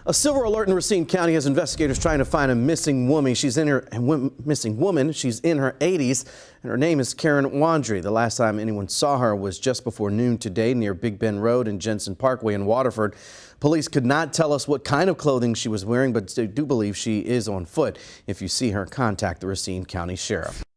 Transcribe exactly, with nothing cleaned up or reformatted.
A silver alert in Racine County has investigators trying to find a missing woman. She's in her missing woman. She's in her eighties, and her name is Karen Wandry. The last time anyone saw her was just before noon today near Big Bend Road and Jensen Parkway in Waterford. Police could not tell us what kind of clothing she was wearing, but they do believe she is on foot. If you see her, contact the Racine County Sheriff.